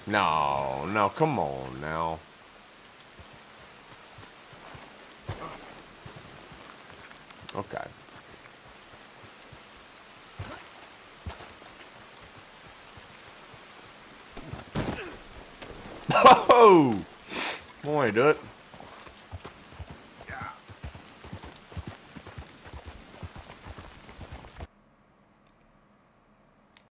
No, no, come on now. Okay. Oh! Boy, do it.